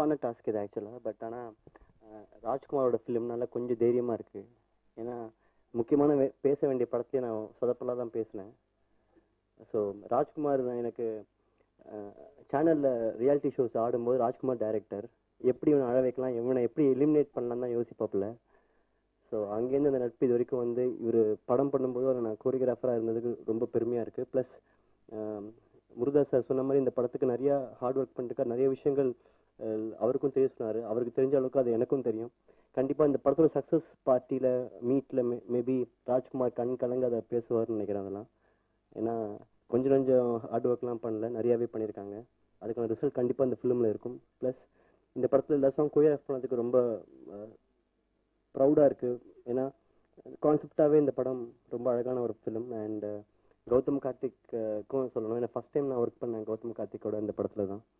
டஃப்பான டாஸ்க் இது ஆக்சுவலாக. பட் ஆனால் ராஜ்குமாரோட ஃபிலிம்னால கொஞ்சம் தைரியமாக இருக்குது. ஏன்னா முக்கியமான பேச வேண்டிய படத்தையே நான் சொதப்பலாக தான் பேசினேன். ஸோ ராஜ்குமார் எனக்கு சேனலில் ரியாலிட்டி ஷோஸ் ஆடும்போது ராஜ்குமார் டைரக்டர் எப்படி இவனை அழ வைக்கலாம், இவனை எப்படி எலிமினேட் பண்ணலாம் தான் யோசிப்பாப்புல. ஸோ அங்கேருந்து அந்த நட்பு இது வரைக்கும் வந்து இவர் படம் பண்ணும்போது நான் கோரியோகிராஃபராக இருந்ததுக்கு ரொம்ப பெருமையாக இருக்குது. ப்ளஸ் முருகதாஸ் சார் சொன்ன மாதிரி இந்த படத்துக்கு நிறையா ஹார்ட் ஒர்க் பண்ணிருக்காரு. நிறைய விஷயங்கள் அவருக்கும் தெரிய சொன்னார். அவருக்கு தெரிஞ்ச அளவுக்கு அது எனக்கும் தெரியும். கண்டிப்பாக இந்த படத்தோட சக்ஸஸ் பார்ட்டியில் மீட்டில் மேபி ராஜ்குமார் கண் கலங்க அதை பேசுவார்னு நினைக்கிறேன். அதெல்லாம் ஏன்னா கொஞ்சம் ஹார்ட் ஒர்க்லாம் பண்ணல, நிறையாவே பண்ணியிருக்காங்க. அதுக்கான ரிசல்ட் கண்டிப்பாக இந்த ஃபிலிமில் இருக்கும். ப்ளஸ் இந்த படத்தில் எல்லா சாங் கோரியோகிராஃப் பண்ணதுக்கு ரொம்ப ப்ரௌடாக இருக்குது. ஏன்னா கான்செப்டாகவே இந்த படம் ரொம்ப அழகான ஒரு ஃபிலிம். அண்ட் கௌதம் கார்த்திக்கும் சொல்லணும். ஏன்னா ஃபஸ்ட் டைம் நான் ஒர்க் பண்ணேன் கௌதம் கார்த்திக்கோட இந்த படத்தில் தான்.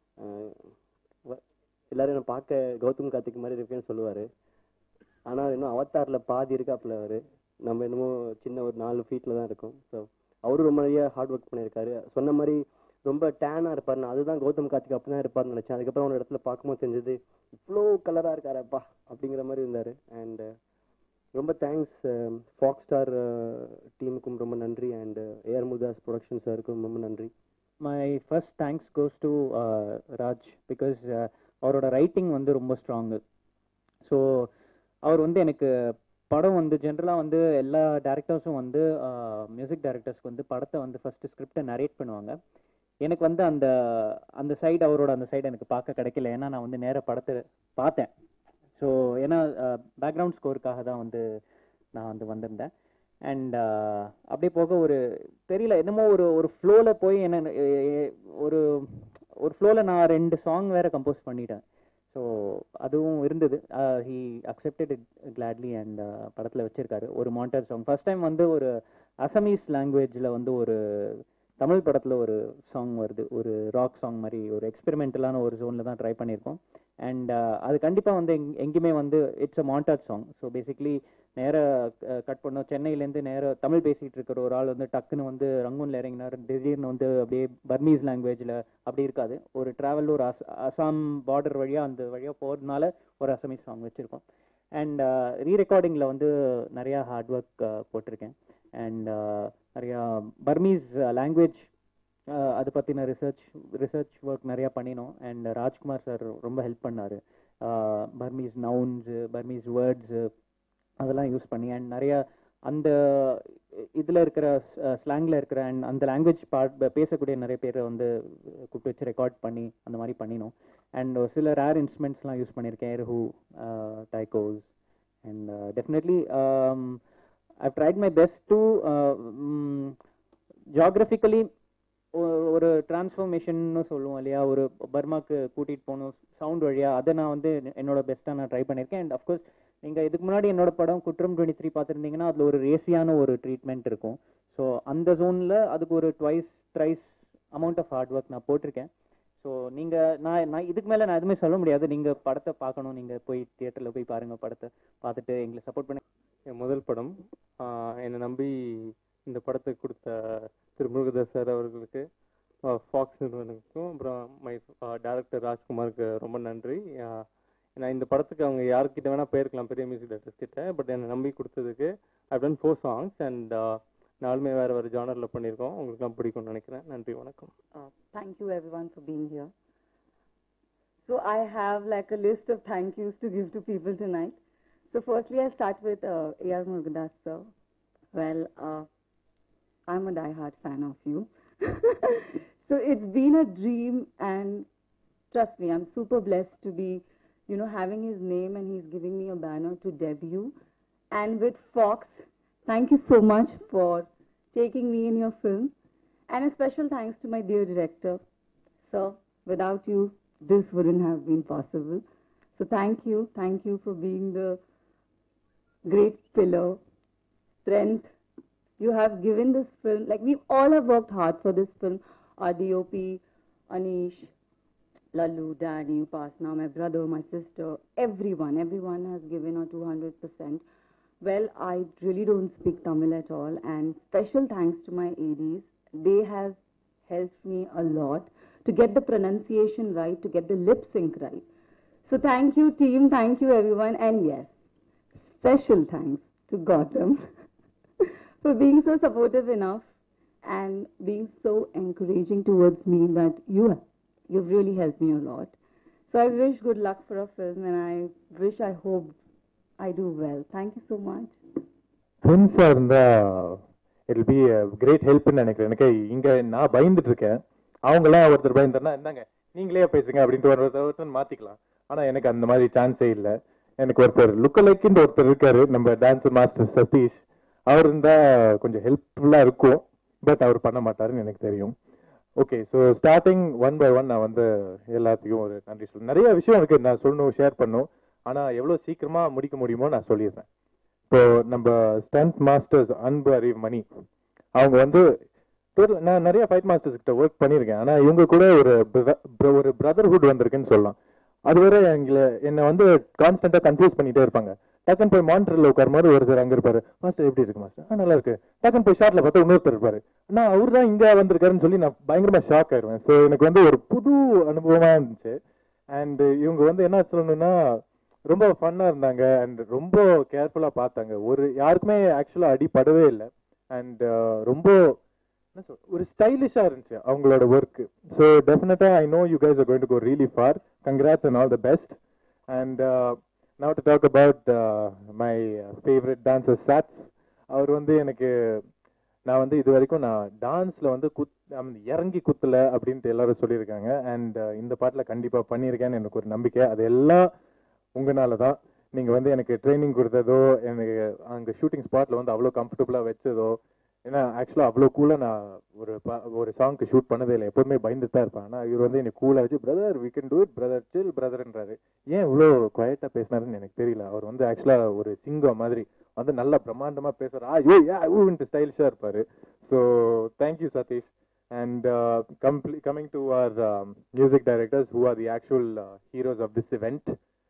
எல்லாரும் என்னை பார்க்க கௌதம் கார்த்திக் மாதிரி இருக்கேன்னு சொல்லுவார். ஆனால் இன்னும் அவதாரில் பாதி இருக்காப்புல அவர். நம்ம என்னமோ சின்ன ஒரு 4 ஃபீட்டில் தான் இருக்கும். ஸோ அவரும் ரொம்ப நிறைய ஹார்ட் ஒர்க் பண்ணியிருக்காரு. சொன்ன மாதிரி ரொம்ப டேனாக இருப்பார். நான் அதுதான் கௌதம் கார்த்திக் அப்படி தான் இருப்பார்னு நினச்சேன். அதுக்கப்புறம் அவனோட இடத்துல பார்க்கும்போது தெரிஞ்சது இவ்வளோ கலராக இருக்காரப்பா அப்படிங்கிற மாதிரி இருந்தார். அண்ட் ரொம்ப தேங்க்ஸ் ஃபாக்ஸ் ஸ்டார் டீமுக்கும் ரொம்ப நன்றி. அண்ட் ஏஆர் முருகதாஸ் ப்ரொடக்ஷன் சாருக்கும் ரொம்ப நன்றி. My first thanks goes to Raj because அவரோட ரைட்டிங் வந்து ரொம்ப ஸ்ட்ராங்கு. ஸோ அவர் வந்து எனக்கு படம் வந்து ஜென்ரலாக வந்து எல்லா டேரக்டர்ஸும் வந்து மியூசிக் டைரக்டர்ஸ்க்கு வந்து படத்தை வந்து ஃபஸ்ட்டு ஸ்கிரிப்டை நரேட் பண்ணுவாங்க. எனக்கு வந்து அந்த அந்த சைடு அவரோட அந்த சைடு எனக்கு பார்க்க கிடைக்கல. ஏன்னா நான் வந்து நேராக படத்தை பார்த்தேன். ஸோ ஏன்னா பேக்ரவுண்ட் ஸ்கோருக்காக தான் வந்து நான் வந்து வந்திருந்தேன். அண்ட் அப்படியே போக ஒரு தெரியல என்னமோ ஒரு ஃப்ளோவில் போய் என்ன ஒரு ஃப்ளோவில் நான் 2 சாங் வேறு கம்போஸ் பண்ணிட்டேன். ஸோ அதுவும் இருந்தது. He accepted it gladly and படத்தில் வச்சுருக்காரு ஒரு மாண்டேஜ் சாங். ஃபர்ஸ்ட் டைம் வந்து ஒரு அசமீஸ் லாங்குவேஜில் வந்து ஒரு தமிழ் படத்தில் ஒரு சாங் வருது. ஒரு ராக் சாங் மாதிரி ஒரு எக்ஸ்பெரிமெண்டலான ஒரு ஜோனில் தான் ட்ரை பண்ணியிருக்கோம். அண்ட் அது கண்டிப்பாக வந்து எங்கேயுமே வந்து it's a montage song. So basically நேராக கட் பண்ணோம். சென்னையிலேருந்து நேராக தமிழ் பேசிகிட்டு இருக்கிற ஒரு ஆள் வந்து டக்குன்னு வந்து ரங்கூனில் இறங்கினார். திடீர்னு வந்து அப்படியே பர்மீஸ் லாங்குவேஜில் அப்படி இருக்காது. ஒரு ட்ராவல் ஒரு அசாம் பார்டர் வழியாக அந்த வழியாக போகிறதுனால ஒரு அசமீஸ் சாங் வச்சுருக்கோம். அண்ட் ரீரெக்கார்டிங்கில் வந்து நிறையா ஹார்ட் ஒர்க் போட்டிருக்கேன். அண்ட் நிறையா பர்மீஸ் லாங்குவேஜ் அதை பற்றின ரிசர்ச் ஒர்க் நிறையா பண்ணினோம். அண்ட் ராஜ்குமார் சார் ரொம்ப ஹெல்ப் பண்ணார். பர்மீஸ் நவுன்ஸு பர்மீஸ் வேர்ட்ஸு அதெல்லாம் யூஸ் பண்ணி அண்ட் நிறையா அந்த இதில் இருக்கிற ஸ்லாங்கில் இருக்கிற அண்ட் அந்த லாங்குவேஜ் பேசக்கூடிய நிறைய பேரை வந்து கூப்பிட்டு வச்சு ரெக்கார்ட் பண்ணி அந்த மாதிரி பண்ணினோம். அண்ட் சில ரேர் இன்ஸ்ட்ருமெண்ட்ஸ்லாம் யூஸ் பண்ணியிருக்கேன். Erhu, taikos and definitely I've tried my best to geographically ஒரு டிரான்ஸ்ஃபர்மேஷன்னு சொல்லுவோம் இல்லையா, ஒரு பர்மாக்கு கூட்டிகிட்டு போகணும் சவுண்ட் வழியாக. அதை நான் வந்து என்னோட பெஸ்ட்டாக நான் ட்ரை பண்ணியிருக்கேன். அண்ட் அஃப்கோர்ஸ் நீங்கள் இதுக்கு முன்னாடி என்னோட படம் குற்றம் 23 பார்த்துருந்தீங்கன்னா அதில் ஒரு ரேசியான ஒரு ட்ரீட்மெண்ட் இருக்கும். ஸோ அந்த ஜோனில் அதுக்கு ஒரு thrice amount of hard work நான் போட்டிருக்கேன். ஸோ நீங்கள் நான் இதுக்கு மேலே நான் எதுவுமே சொல்ல முடியாது. நீங்கள் படத்தை பார்க்கணும். நீங்கள் போய் தியேட்டரில் போய் பாருங்கள். படத்தை பார்த்துட்டு எங்களை சப்போர்ட் பண்ணி. என் முதல் படம் என்னை நம்பி இந்த படத்தை கொடுத்த திரு முருகதாஸ் சார் அவர்களுக்கு, ஃபாக்ஸ் நிறுவனத்துக்கும், அப்புறம் மை டைரக்டர் ராஜ்குமாருக்கு ரொம்ப நன்றி. நான் இந்த படத்துக்கு அவங்க யாருக்கிட்ட வேணால் போயிருக்கலாம், பெரிய மியூசிக் டைரக்டர்ஸ் கிட்ட. பட் என்னை நம்பி கொடுத்ததுக்கு I've done 4 songs அண்ட் நாலுமே வேறு ஜானரில் பண்ணியிருக்கோம். உங்களுக்குலாம் பிடிக்கும்னு நினைக்கிறேன். நன்றி, வணக்கம். Thank you everyone for being here. So I have like a list of thank yous to give to people tonight. So firstly, I'll start with A.R. Murugadas sir. Well, I'm a die-hard fan of you. So it's been a dream, and trust me, I'm super blessed to be, having his name, and he's giving me a banner to debut. And with Fox, thank you so much for taking me in your film. And a special thanks to my dear director. Sir, without you, this wouldn't have been possible. So thank you for being the great pillar, strength you have given this film. Like, we all have worked hard for this film. Our DOP, Anish, Lallu, Danny, Upasna, my brother, my sister, everyone has given a 200%. Well, I really don't speak Tamil at all, and special thanks to my ADs. They have helped me a lot to get the pronunciation right, to get the lip sync right. So thank you, team. Thank you, everyone. And yes, special thanks to Gautam for being so supportive enough and being so encouraging towards me that you've really helped me a lot. So I wish good luck for a film, and I hope I do well. Thank you so much. ட்வின்ஸா இருந்தா it be great ஹெல்ப்னு நினைக்கிறேன். எனக்கு இங்க நான் பயந்துட்டு இருக்கேன். அவங்களாம் ஒருத்தர் பயந்துட்டா இருந்தாங்க நீங்களே பேசுங்க அப்படின்ட்டு ஒருத்தர் மாத்திக்கலாம். ஆனா எனக்கு அந்த மாதிரி சான்ஸே இல்லை. எனக்கு ஒருத்தர் லுக்கலைக்குன்னு ஒருத்தர் இருக்காரு, நம்ம டான்ஸ் மாஸ்டர் சதீஷ். அவர் இருந்தா கொஞ்சம் ஹெல்ப்ஃபுல்லா இருக்கும், பட் அவர் பண்ண மாட்டாருன்னு எனக்கு தெரியும். Okay, so starting one by one நான் வந்து எல்லாத்தையும் ஒரு நன்றி சொல்லுவேன். நிறைய விஷயம் இருக்கு நான் சொல்லணும், ஷேர் பண்ணும். ஆனா எவ்வளவு சீக்கிரமா முடிக்க முடியுமோ நான் சொல்லிடுறேன். இப்போ நம்ம ஸ்டண்ட் மாஸ்டர்ஸ் அன்பு அறிவு மணி, அவங்க வந்து நான் நிறைய ஃபைட் மாஸ்டர்ஸ் கிட்ட ஒர்க் பண்ணியிருக்கேன். ஆனா இவங்க கூட ஒரு பிரதர்ஹுட் வந்திருக்குன்னு சொல்லலாம். அதுவரை என்னை வந்து கான்ஸ்டன்டா கன்ஃபியூஸ் பண்ணிட்டே இருப்பாங்க. டக்குன்னு போய் மானிட்டர்ல உட்காரும் போது ஒருத்தர் அங்க இருப்பாரு, மாஸ்டர் எப்படி இருக்கு மாஸ்டர், நல்லா இருக்கு. டக்குன்னு போய் ஷார்ட்ல பார்த்தா இன்னொருத்தர் இருப்பாரு, ஆனா அவர் தான் இங்க வந்திருக்காருன்னு சொல்லி நான் பயங்கரமா ஷாக் ஆயிடுவேன். ஸோ எனக்கு வந்து ஒரு புது அனுபவமா இருந்துச்சு. அண்ட் இவங்க வந்து என்ன சொல்லணும்னா ரொம்ப ஃபன்னா இருந்தாங்க அண்ட் ரொம்ப கேர்ஃபுல்லா பார்த்தாங்க. யாருக்குமே ஆக்சுவலா அடிப்படவே இல்லை. அண்ட் ரொம்ப ஒரு ஸ்டைலிஷா இருந்துச்சு அவங்களோட work. So definitely I know you guys are going to go really far. Congrats and all the best. And now to talk about my favourite dancer Sats. அவர் வந்து எனக்கு நான் வந்து இது வரைக்கும் நான் டான்ஸ்ல வந்து இறங்கி குத்துல அப்படின்ட்டு எல்லாரும் சொல்லியிருக்காங்க. அண்ட் இந்த பாட்டுல கண்டிப்பா பண்ணியிருக்கேன்னு எனக்கு ஒரு நம்பிக்கை. அது எல்லாம் உங்களால தான். நீங்க வந்து எனக்கு ட்ரைனிங் கொடுத்ததோ, எனக்கு அங்க ஷூட்டிங் ஸ்பாட்ல வந்து அவ்வளோ கம்ஃபர்டபுளா வச்சதோ. ஏன்னா ஆக்சுவலா அவ்வளோ கூலா நான் ஒரு சாங்க்கு ஷூட் பண்ணதே இல்லை, எப்போதுமே பயந்துட்டு தான் இருப்பேன். ஆனால் இவர் வந்து எனக்கு கூலா வச்சு brother we can do it brother chill பிரதர்ன்றாரு. ஏன் இவ்வளோ குவைட்டா பேசினாருன்னு எனக்கு தெரியல. அவர் வந்து ஆக்சுவலா ஒரு சிங்கம் மாதிரி வந்து நல்லா பிரம்மாண்டமா பேசுறாரு, ஸ்டைலிஷா இருப்பாரு. So thank you Satish. And coming to our music directors who are the actual heroes of this event.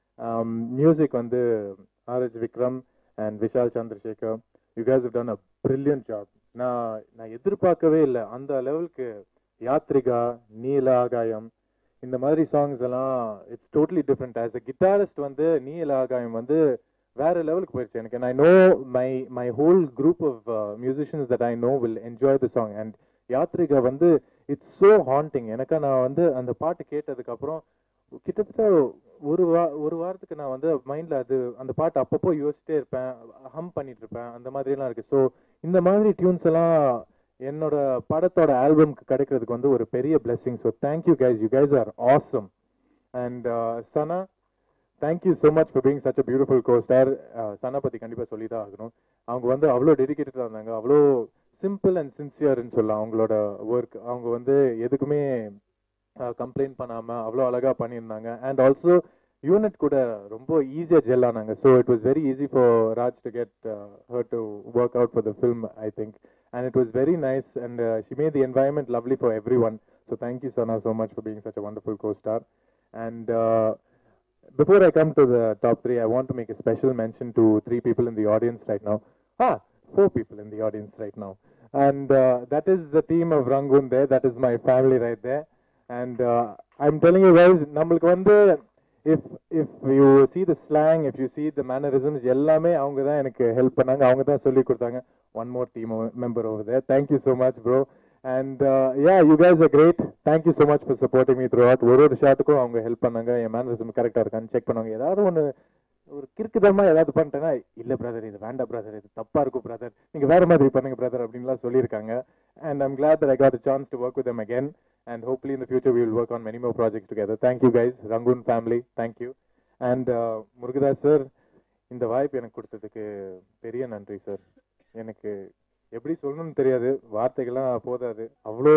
Music வந்து RH Vikram and Vishal Chandrasekhar, you guys have done a brilliant job. நான் எதிர்பார்க்கவே இல்லை அந்த லெவலுக்கு. யாத்ரிகா, நீல ஆகாயம், இந்த மாதிரி சாங்ஸ் எல்லாம் it's totally different. As a guitarist வந்து நீல ஆகாயம் வந்து வேற லெவலுக்கு போயிடுச்சு எனக்கு. I know my whole group of musicians that I know will enjoy the song. And Yathrika வந்து இட்ஸ் ஸோ ஹாண்டிங். எனக்கு நான் வந்து அந்த பாட்டு கேட்டதுக்கு அப்புறம் கிட்டத்தட்ட ஒரு வாரத்துக்கு நான் வந்து மைண்ட்ல அந்த பாட்டு அப்பப்போ யோசிச்சுட்டே இருப்பேன், ஹம் பண்ணிட்டு இருப்பேன். அந்த மாதிரி எல்லாம் இருக்கு. ஸோ இந்த மாதிரி டியூன்ஸ் எல்லாம் என்னோட படத்தோட ஆல்பம்க்கு கிடைக்கிறதுக்கு வந்து ஒரு பெரிய blessing. So thank you guys, you guys are awesome. And Sana, thank you so much for being such a beautiful costar. Sana பத்தி கண்டிப்பா சொல்லிதான் ஆகணும். அவங்க வந்து அவ்வளோ டெடிகேட்டடா இருந்தாங்க, அவ்வளோ சிம்பிள் அண்ட் சின்சியர்னு சொல்லலாம் அவங்களோட ஒர்க். அவங்க வந்து எதுக்குமே கம்ப்ளைண்ட் பண்ணாம அவ்வளோ அழகா பண்ணியிருந்தாங்க. அண்ட் ஆல்சோ யூனிட் கூட ரொம்ப ஈஸியா ஜெல் ஆனாங்க. So it was very easy for Raj to get her to work out for the film I think. And it was very nice and she made the environment lovely for everyone. So thank you Sana so much for being such a wonderful costar. And before I come to the top 3, I want to make a special mention to 3 people in the audience right now. 4 people in the audience right now. And that is the team of Rangoon there. That is my family right there. And I'm telling you guys, namalku vandu if you see the slang, if you see the mannerisms, ellame avanga da enakku help pannanga, avanga da solli kodutanga. One more team member over there. Thank you so much bro. And yeah, you guys are great. Thank you so much for supporting me throughout. ஒரு ஷாட்டுக்கும் அவங்க help பண்ணாங்க, என் mannerism கரெக்டா இருக்கான்னு check பண்ணுவாங்க. ஏதாவது ஒரு கிறுக்குதமா ஏதாவது பண்ணிட்டேன்னா, இல்ல பிரதர் இது வேண்டாம் பிரதர், இது தப்பா இருக்கும் பிரதர், நீங்க வேற மாதிரி பண்ணுங்க பிரதர் அப்படின்லாம் சொல்லியிருக்காங்க. And I'm glad that I got a chance to work with them again. And hopefully in the future we will work on many more projects together. Thank you guys, Rangoon family, thank you. And Murugadas sir, இந்த வாய்ப்பு எனக்கு கொடுத்ததுக்கு பெரிய நன்றி sir. எனக்கு எப்படி சொல்லணும்னு தெரியாது, வார்த்தைகள்லாம் போதாது, அவ்வளோ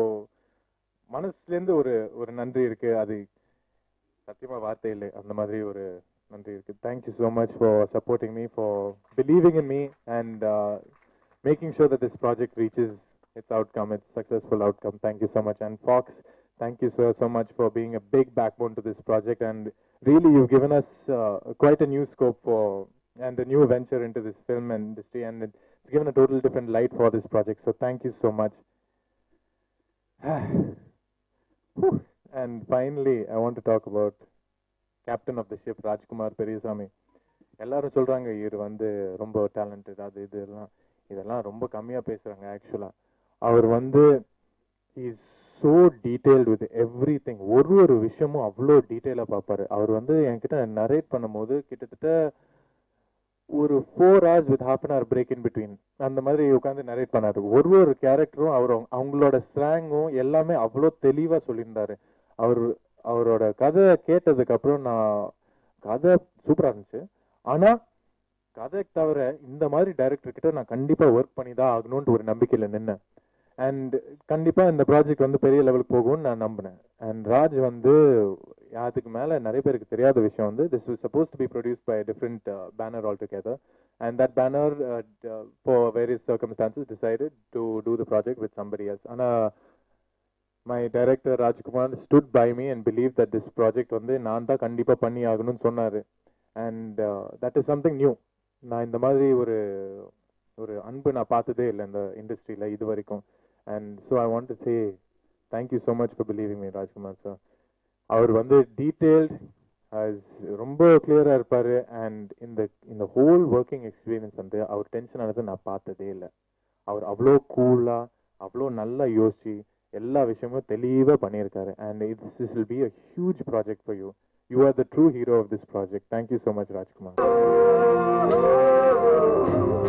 மனசுலேருந்து ஒரு நன்றி இருக்கு. அது சத்தியமா வார்த்தை இல்லை, அந்த மாதிரி ஒரு நன்றி இருக்கு. Thank you so much for supporting me, for believing in me and making sure that this project reaches its outcome, its successful outcome. Thank you so much. And Fox, thank you sir so much for being a big backbone to this project, and really you've given us quite a new scope for and a new venture into this film industry, and it's given a total different light for this project. So thank you so much. And finally I want to talk about captain of the ship Rajkumar Periyasamy. எல்லாரும் சொல்றாங்க இவர் வந்து ரொம்ப talented, அது இதெல்லாம் ரொம்ப கம்மியா பேசுறாங்க. ஆக்சுவலா அவர் வந்து is so detailed with everything. ஒரு விஷயமும் அவ்வளோ டீட்டெயிலாக பார்ப்பாரு. அவர் வந்து என்கிட்ட நரேட் பண்ணும்போது கிட்டத்தட்ட ஒரு 4 hours with half an hour break in between அந்த மாதிரி உட்காந்து நரேட் பண்ணாரு. ஒரு கேரக்டரும் அவங்களோட ஸ்லாங்கும் எல்லாமே அவ்வளோ தெளிவா சொல்லியிருந்தாரு. அவரோட கதை கேட்டதுக்கு அப்புறம் கதை சூப்பரா இருந்துச்சு. ஆனா கதை தவிர இந்த மாதிரி டைரக்டர் கிட்ட நான் கண்டிப்பா ஒர்க் பண்ணி தான் ஆகணும்னு ஒரு நம்பிக்கையில நின்னேன். அண்ட் கண்டிப்பா இந்த ப்ராஜெக்ட் வந்து பெரிய லெவலுக்கு போகும்னு நான் நம்பினேன். அண்ட் ராஜ் வந்து அதுக்கு மேல நிறைய பேருக்கு தெரியாத விஷயம் வந்து this was supposed to be produced by a different banner altogether, and that banner for various circumstances decided to do the project with somebody else. Ana my director Rajkumar stood by me and believed that this project வந்து நான் தான் கண்டிப்பா பண்ணி ஆகணும்னு சொன்னாரு. And that is something new. நான் இந்த மாதிரி ஒரு அன்பு நான் பார்த்ததே இல்லை இந்த இண்டஸ்ட்ரியில இது வரைக்கும். And so I want to say thank you so much for believing me, Rajkumar sir. அவர் வந்து டீடைல்ட் ரொம்ப கிளியரா இருப்பாரு. அண்ட் இந்த ஹோல் ஒர்க்கிங் எக்ஸ்பீரியன்ஸ் வந்து அவர் டென்ஷன் ஆனது நான் பார்த்ததே இல்லை. அவர் அவ்வளோ கூலா அவ்வளோ நல்லா யோசிச்சு எல்லா விஷயமும் தெளிவாக பண்ணியிருக்காரு. And this will be a huge project for you. You are the true hero of this project. Thank you so much, Rajkumar.